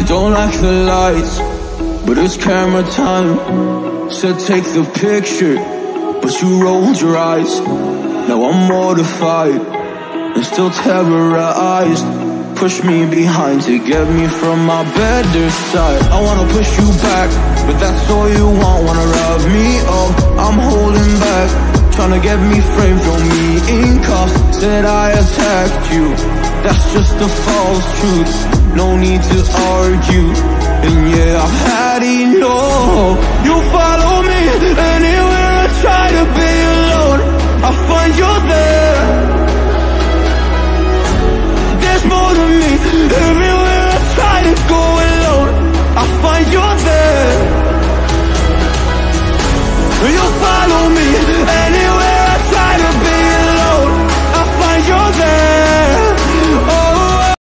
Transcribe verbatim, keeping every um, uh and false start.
don't like the lights, but it's camera time. Said take the picture, but you rolled your eyes. Now I'm mortified and still terrorized. Push me behind to get me from my better side. I wanna push you back, but that's all you want. Wanna rub me up, I'm holding back. Tryna get me framed, throw me in cuffs. Said I attacked you, that's just a false truth. No need to argue, and yeah, I've had enough. You follow me anywhere I try to be alone, I find you there. There's more to me.